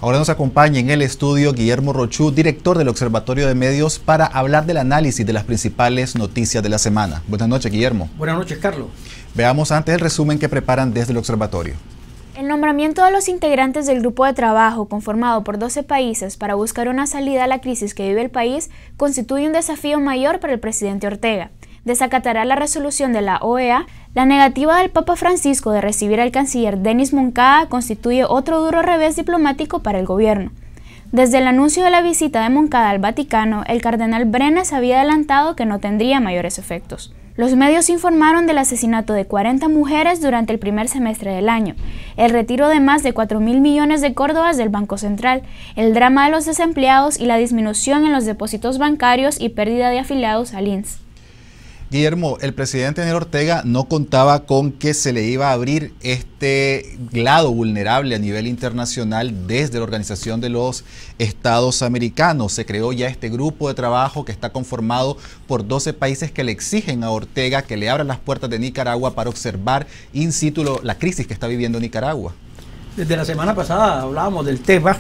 Ahora nos acompaña en el estudio Guillermo Rochú, director del Observatorio de Medios, para hablar del análisis de las principales noticias de la semana. Buenas noches, Guillermo. Buenas noches, Carlos. Veamos antes el resumen que preparan desde el observatorio. El nombramiento de los integrantes del grupo de trabajo conformado por 12 países para buscar una salida a la crisis que vive el país constituye un desafío mayor para el presidente Ortega. Desacatará la resolución de la OEA. La negativa del Papa Francisco de recibir al canciller Denis Moncada constituye otro duro revés diplomático para el gobierno. Desde el anuncio de la visita de Moncada al Vaticano, el cardenal Brenes había adelantado que no tendría mayores efectos. Los medios informaron del asesinato de 40 mujeres durante el primer semestre del año, el retiro de más de 4.000 millones de córdobas del Banco Central, el drama de los desempleados y la disminución en los depósitos bancarios y pérdida de afiliados al INSS. Guillermo, el presidente Daniel Ortega no contaba con que se le iba a abrir este lado vulnerable a nivel internacional desde la Organización de los Estados Americanos. Se creó ya este grupo de trabajo que está conformado por 12 países que le exigen a Ortega que le abra las puertas de Nicaragua para observar in situ la crisis que está viviendo Nicaragua. Desde la semana pasada hablábamos del tema.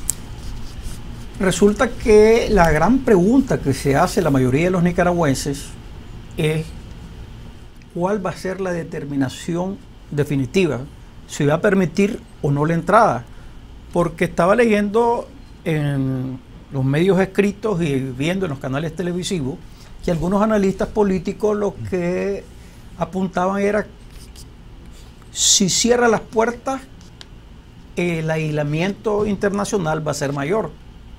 Resulta que la gran pregunta que se hace la mayoría de los nicaragüenses es cuál va a ser la determinación definitiva, si va a permitir o no la entrada, porque estaba leyendo en los medios escritos y viendo en los canales televisivos que algunos analistas políticos lo que apuntaban era si cierra las puertas el aislamiento internacional va a ser mayor.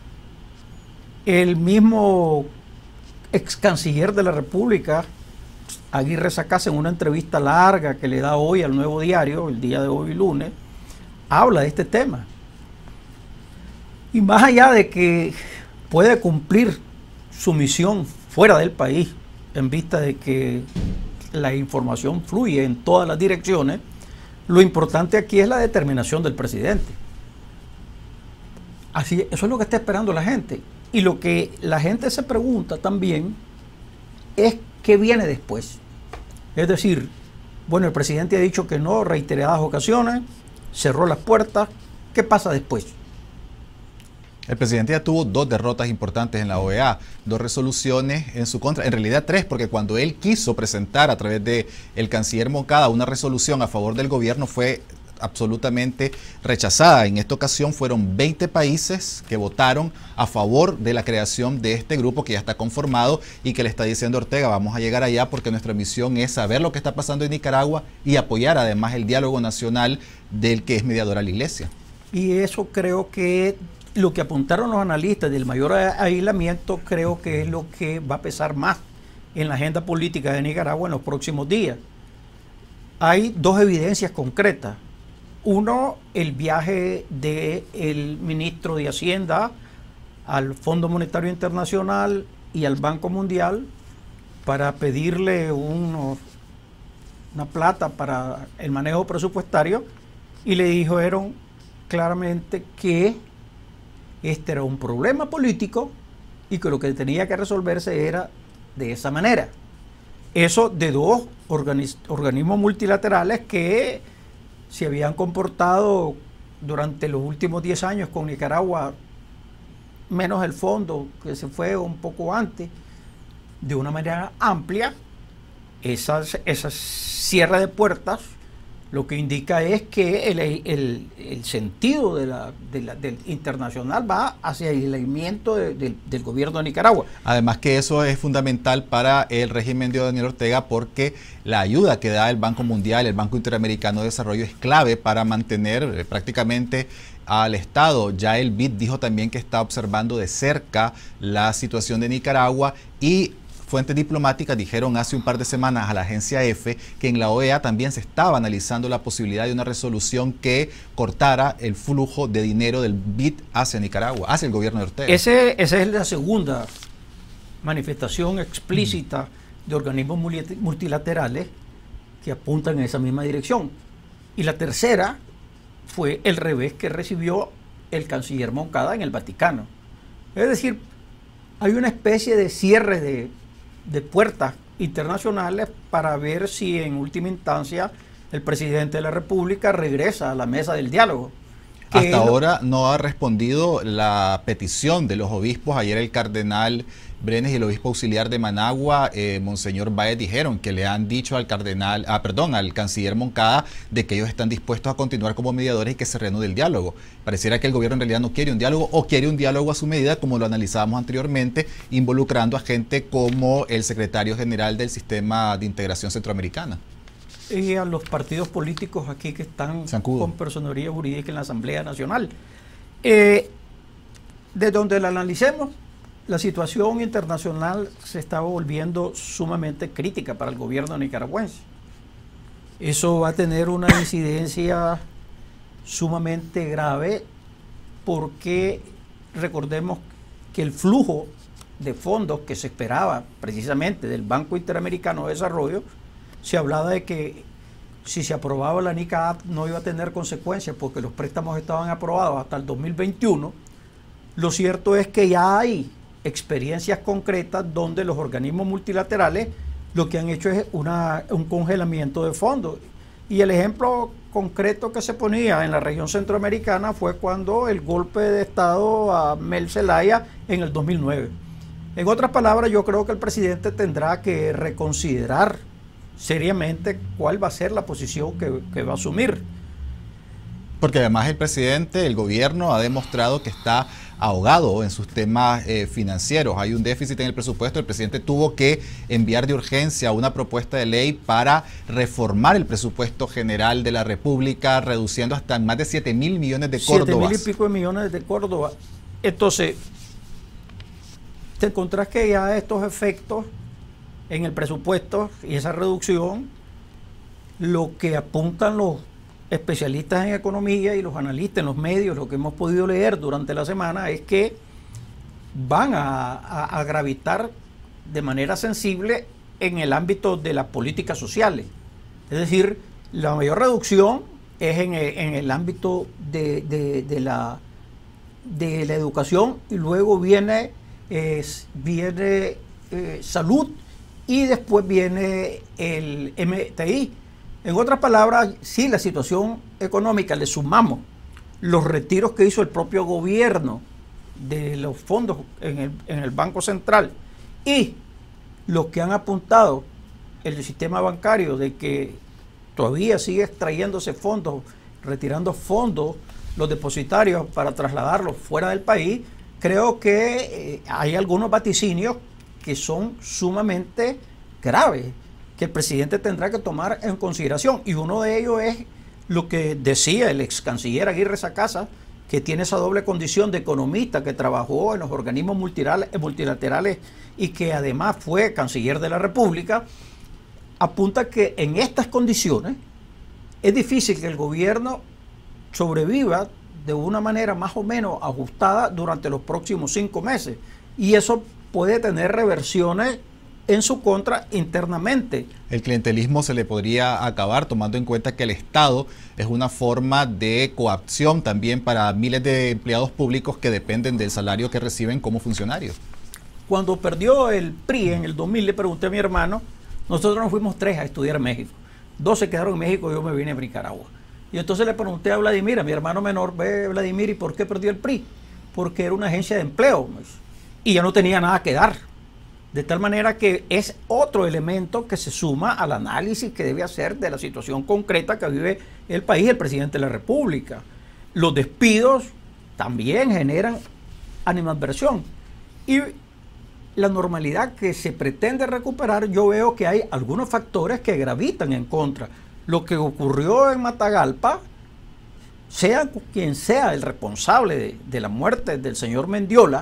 El mismo ex canciller de la República, Aguirre Sacasa, en una entrevista larga que le da hoy al Nuevo Diario, el día de hoy lunes, habla de este tema. Y más allá de que puede cumplir su misión fuera del país, en vista de que la información fluye en todas las direcciones, lo importante aquí es la determinación del presidente. Así, eso es lo que está esperando la gente. Y lo que la gente se pregunta también es qué viene después. Es decir, bueno, el presidente ha dicho que no reiteradas ocasiones, cerró las puertas, ¿qué pasa después? El presidente ya tuvo 2 derrotas importantes en la OEA, 2 resoluciones en su contra, en realidad 3, porque cuando él quiso presentar a través de el canciller Moncada una resolución a favor del gobierno fue absolutamente rechazada. En esta ocasión fueron 20 países que votaron a favor de la creación de este grupo que ya está conformado y que le está diciendo Ortega, vamos a llegar allá porque nuestra misión es saber lo que está pasando en Nicaragua y apoyar además el diálogo nacional del que es mediadora la Iglesia. Y eso creo que lo que apuntaron los analistas del mayor aislamiento creo que es lo que va a pesar más en la agenda política de Nicaragua en los próximos días. Hay 2 evidencias concretas. Uno, el viaje del ministro de Hacienda al Fondo Monetario Internacional y al Banco Mundial para pedirle una plata para el manejo presupuestario y le dijeron claramente que este era un problema político y que lo que tenía que resolverse era de esa manera. Eso de 2 organismos multilaterales que se habían comportado durante los últimos 10 años con Nicaragua, menos el fondo que se fue un poco antes, de una manera amplia. Esa cierre de puertas lo que indica es que el sentido del internacional va hacia el aislamiento del gobierno de Nicaragua. Además que eso es fundamental para el régimen de Daniel Ortega porque la ayuda que da el Banco Mundial, el Banco Interamericano de Desarrollo es clave para mantener prácticamente al Estado. Ya el BID dijo también que está observando de cerca la situación de Nicaragua y fuentes diplomáticas dijeron hace un par de semanas a la agencia EFE que en la OEA también se estaba analizando la posibilidad de una resolución que cortara el flujo de dinero del BID hacia Nicaragua, hacia el gobierno de Ortega. Esa es la segunda manifestación explícita de organismos multilaterales que apuntan en esa misma dirección. Y la tercera fue el revés que recibió el canciller Moncada en el Vaticano. Es decir, hay una especie de cierre de puertas internacionales para ver si en última instancia el presidente de la República regresa a la mesa del diálogo. Hasta ahora no ha respondido la petición de los obispos. Ayer el cardenal Brenes y el obispo auxiliar de Managua, Monseñor Báez, dijeron que le han dicho al al canciller Moncada de que ellos están dispuestos a continuar como mediadores y que se reanude el diálogo. Pareciera que el gobierno en realidad no quiere un diálogo o quiere un diálogo a su medida, como lo analizábamos anteriormente, involucrando a gente como el secretario general del Sistema de Integración Centroamericana. Y a los partidos políticos aquí que están con personería jurídica en la Asamblea Nacional. De donde la analicemos, la situación internacional se está volviendo sumamente crítica para el gobierno nicaragüense. Eso va a tener una incidencia sumamente grave porque recordemos que el flujo de fondos que se esperaba precisamente del Banco Interamericano de Desarrollo, se hablaba de que si se aprobaba la NICA Act no iba a tener consecuencias porque los préstamos estaban aprobados hasta el 2021. Lo cierto es que ya hay experiencias concretas donde los organismos multilaterales lo que han hecho es un congelamiento de fondos. Y el ejemplo concreto que se ponía en la región centroamericana fue cuando el golpe de Estado a Mel Zelaya en el 2009. En otras palabras, yo creo que el presidente tendrá que reconsiderar seriamente cuál va a ser la posición que va a asumir. Porque además el presidente, el gobierno ha demostrado que está ahogado en sus temas financieros. Hay un déficit en el presupuesto. El presidente tuvo que enviar de urgencia una propuesta de ley para reformar el presupuesto general de la República, reduciendo hasta más de 7.000 millones de córdobas. 7.000 y pico de millones de córdobas. Entonces, te encontrás que ya estos efectos en el presupuesto y esa reducción, lo que apuntan los especialistas en economía y los analistas en los medios, lo que hemos podido leer durante la semana, es que van a gravitar de manera sensible en el ámbito de las políticas sociales. Es decir, la mayor reducción es en el ámbito de la educación, y luego viene salud, y después viene el MTI. En otras palabras, si la situación económica le sumamos los retiros que hizo el propio gobierno de los fondos en el Banco Central y los que han apuntado el sistema bancario de que todavía sigue extrayéndose fondos, retirando fondos los depositarios para trasladarlos fuera del país, creo que hay algunos vaticinios que son sumamente graves, que el presidente tendrá que tomar en consideración. Y uno de ellos es lo que decía el ex canciller Aguirre Sacasa, que tiene esa doble condición de economista, que trabajó en los organismos multilaterales y que además fue canciller de la República, apunta que en estas condiciones es difícil que el gobierno sobreviva de una manera más o menos ajustada durante los próximos 5 meses. Y eso puede tener reversiones en su contra internamente. El clientelismo se le podría acabar, tomando en cuenta que el Estado es una forma de coacción también para miles de empleados públicos que dependen del salario que reciben como funcionarios. Cuando perdió el PRI en el 2000, le pregunté a mi hermano, nosotros nos fuimos 3 a estudiar en México, 2 se quedaron en México y yo me vine a Nicaragua. Y entonces le pregunté a Vladimir, a mi hermano menor, ve Vladimir, ¿y por qué perdió el PRI? Porque era una agencia de empleo y ya no tenía nada que dar. De tal manera que es otro elemento que se suma al análisis que debe hacer de la situación concreta que vive el país, el presidente de la República. Los despidos también generan animadversión. Y la normalidad que se pretende recuperar, yo veo que hay algunos factores que gravitan en contra. Lo que ocurrió en Matagalpa, sea quien sea el responsable de la muerte del señor Mendiola,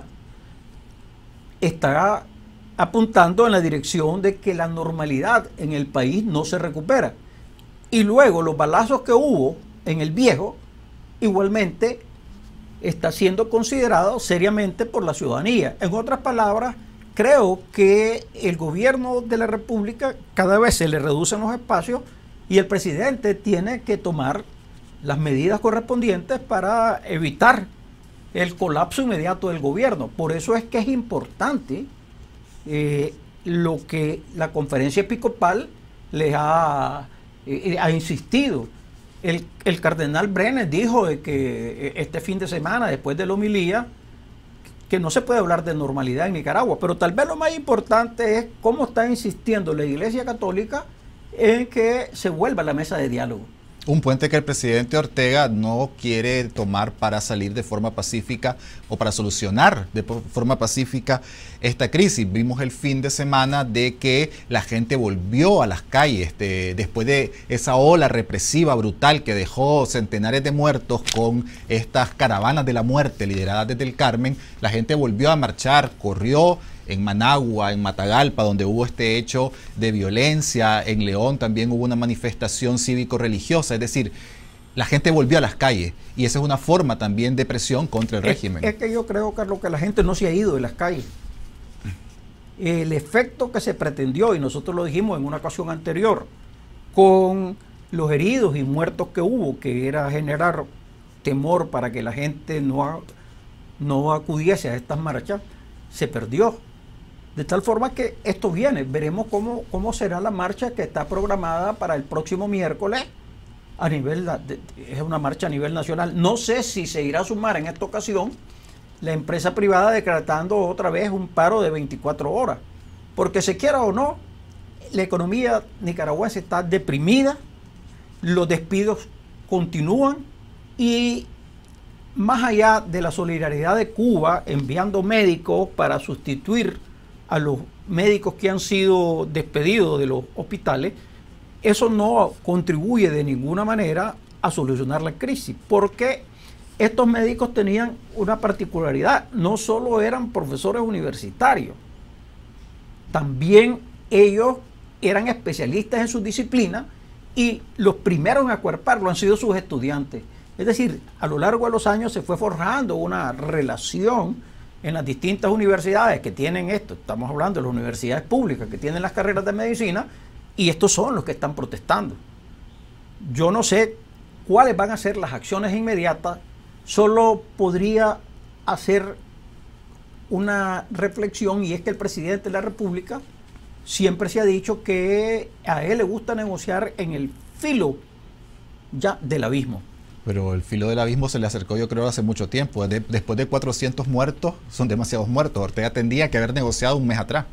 está apuntando en la dirección de que la normalidad en el país no se recupera. Y luego los balazos que hubo en el Viejo, igualmente está siendo considerado seriamente por la ciudadanía. En otras palabras, creo que el gobierno de la República cada vez se le reducen los espacios y el presidente tiene que tomar las medidas correspondientes para evitar el colapso inmediato del gobierno. Por eso es que es importante lo que la conferencia episcopal les ha insistido El cardenal Brenes dijo de que este fin de semana, después de la homilía, que no se puede hablar de normalidad en Nicaragua, pero tal vez lo más importante es cómo está insistiendo la Iglesia Católica en que se vuelva a la mesa de diálogo. Un puente que el presidente Ortega no quiere tomar para salir de forma pacífica o para solucionar de forma pacífica esta crisis. Vimos el fin de semana de que la gente volvió a las calles después de esa ola represiva brutal que dejó centenares de muertos con estas caravanas de la muerte lideradas desde el Carmen. La gente volvió a marchar, corrió en Managua, en Matagalpa, donde hubo este hecho de violencia. En León también hubo una manifestación cívico-religiosa. Es decir, la gente volvió a las calles y esa es una forma también de presión contra el régimen. Es que yo creo, Carlos, que la gente no se ha ido de las calles. El efecto que se pretendió, y nosotros lo dijimos en una ocasión anterior, con los heridos y muertos que hubo, que era generar temor para que la gente no acudiese a estas marchas, se perdió. De tal forma que esto viene, veremos cómo será la marcha que está programada para el próximo miércoles. Es una marcha a nivel nacional. No sé si se irá a sumar en esta ocasión la empresa privada decretando otra vez un paro de 24 horas. Porque se quiera o no, la economía nicaragüense está deprimida, los despidos continúan y más allá de la solidaridad de Cuba enviando médicos para sustituir a los médicos que han sido despedidos de los hospitales, eso no contribuye de ninguna manera a solucionar la crisis, porque estos médicos tenían una particularidad, no solo eran profesores universitarios, también ellos eran especialistas en su disciplina y los primeros en acuerparlo han sido sus estudiantes. Es decir, a lo largo de los años se fue forjando una relación en las distintas universidades que tienen esto. Estamos hablando de las universidades públicas que tienen las carreras de medicina y estos son los que están protestando. Yo no sé cuáles van a ser las acciones inmediatas, solo podría hacer una reflexión y es que el presidente de la República siempre se ha dicho que a él le gusta negociar en el filo ya del abismo. Pero el filo del abismo se le acercó, yo creo, hace mucho tiempo. Después de 400 muertos, son demasiados muertos. Ortega tendría que haber negociado un mes atrás.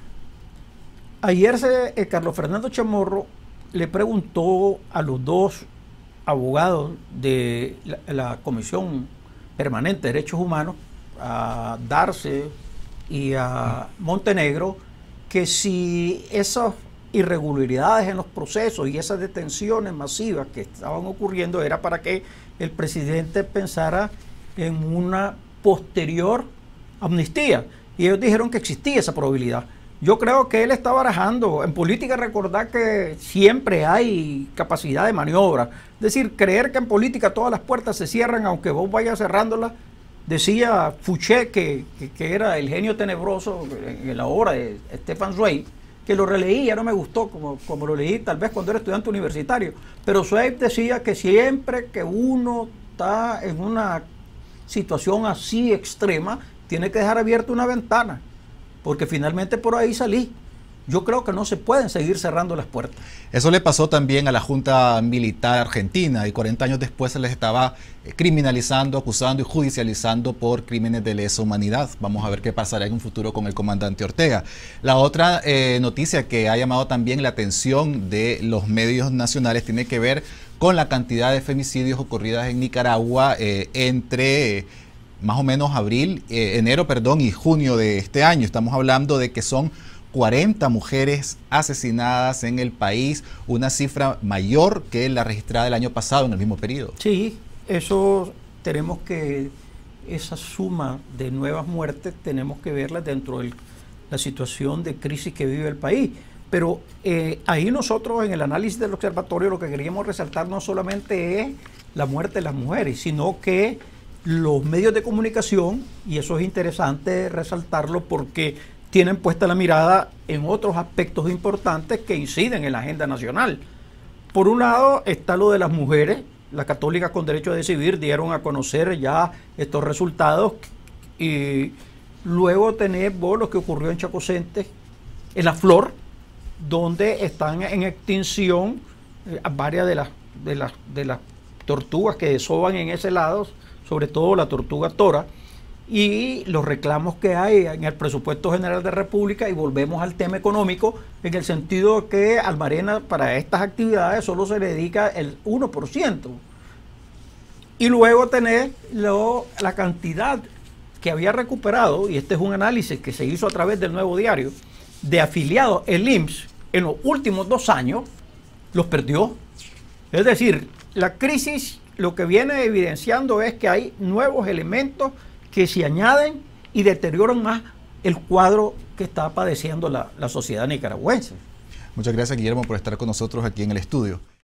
Ayer Carlos Fernando Chamorro le preguntó a los dos abogados de la Comisión Permanente de Derechos Humanos, a Darce y a Montenegro, que si esas irregularidades en los procesos y esas detenciones masivas que estaban ocurriendo era para que el presidente pensara en una posterior amnistía. Y ellos dijeron que existía esa probabilidad. Yo creo que él está barajando. En política recordar que siempre hay capacidad de maniobra. Es decir, creer que en política todas las puertas se cierran aunque vos vayas cerrándolas. Decía Fouché que era el genio tenebroso en la obra de Stefan Zweig, que lo releí, ya no me gustó como lo leí tal vez cuando era estudiante universitario, pero Zweig decía que siempre que uno está en una situación así extrema, tiene que dejar abierta una ventana, porque finalmente por ahí salí. Yo creo que no se pueden seguir cerrando las puertas. Eso le pasó también a la Junta Militar Argentina y 40 años después se les estaba criminalizando, acusando y judicializando por crímenes de lesa humanidad. Vamos a ver qué pasará en un futuro con el comandante Ortega. La otra noticia que ha llamado también la atención de los medios nacionales tiene que ver con la cantidad de femicidios ocurridas en Nicaragua entre más o menos enero y junio de este año. Estamos hablando de que son 40 mujeres asesinadas en el país, una cifra mayor que la registrada el año pasado en el mismo periodo. Sí, esa suma de nuevas muertes tenemos que verla dentro de la situación de crisis que vive el país. Pero ahí nosotros en el análisis del observatorio lo que queríamos resaltar no solamente es la muerte de las mujeres, sino que los medios de comunicación, y eso es interesante resaltarlo porque tienen puesta la mirada en otros aspectos importantes que inciden en la agenda nacional. Por un lado está lo de las mujeres. Las católicas con derecho a decidir dieron a conocer ya estos resultados y luego tenemos lo que ocurrió en Chacocentes, en La Flor, donde están en extinción varias de las de las tortugas que desoban en ese lado, sobre todo la tortuga tora, y los reclamos que hay en el presupuesto general de República, y volvemos al tema económico, en el sentido que Almarena para estas actividades solo se le dedica el 1%. Y luego tener la cantidad que había recuperado, y este es un análisis que se hizo a través del Nuevo Diario, de afiliados el IMSS en los últimos 2 años, los perdió. Es decir, la crisis lo que viene evidenciando es que hay nuevos elementos que se añaden y deterioran más el cuadro que está padeciendo la sociedad nicaragüense. Muchas gracias, Guillermo, por estar con nosotros aquí en el estudio.